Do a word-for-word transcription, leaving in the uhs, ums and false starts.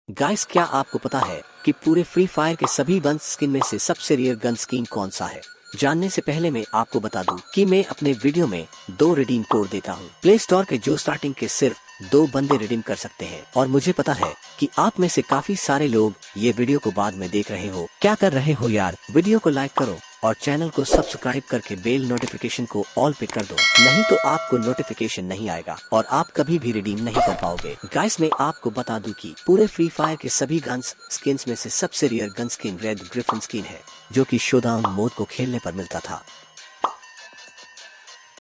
Guys, क्या आपको पता है कि पूरे फ्री फायर के सभी गन स्किन में से सबसे रेयर गन स्किन कौन सा है? जानने से पहले मैं आपको बता दूं कि मैं अपने वीडियो में दो रिडीम कोड देता हूं। प्ले स्टोर के जो स्टार्टिंग के सिर्फ दो बंदे रिडीम कर सकते हैं और मुझे पता है कि आप में से काफी सारे लोग ये वीडियो को बाद में देख रहे हो। क्या कर रहे हो यार? वीडियो को लाइक करो और चैनल को सब्सक्राइब करके बेल नोटिफिकेशन को ऑल पे कर दो, नहीं तो आपको नोटिफिकेशन नहीं आएगा और आप कभी भी रिडीम नहीं कर पाओगे। गाइस, मैं आपको बता दूं कि पूरे फ्री फायर के सभी गन्स स्किन्स में से सबसे rare gun skin red griffin skin है, जो कि शोडाउन मोड को खेलने पर मिलता था।